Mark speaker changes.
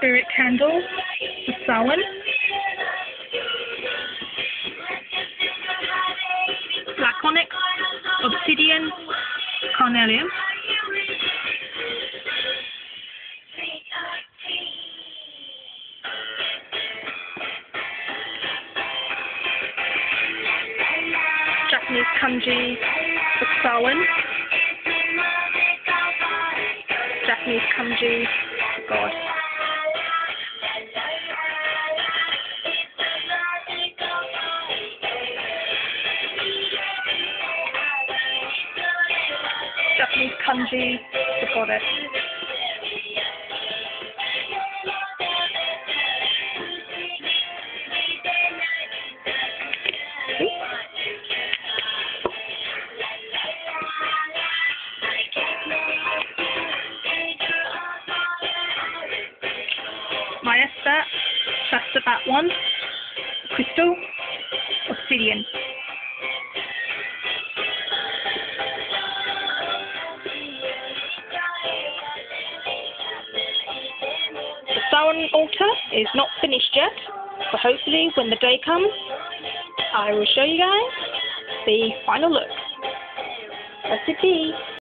Speaker 1: spirit candle, the Samhain. Black onyx, obsidian, carnelian. Japanese kanji, the Samhain. Japanese kanji, God. Japanese kanji, the goddess. Maestra, Shasta Bat 1, crystal, obsidian. The Samhain altar is not finished yet, but hopefully when the day comes, I will show you guys the final look. Recipe.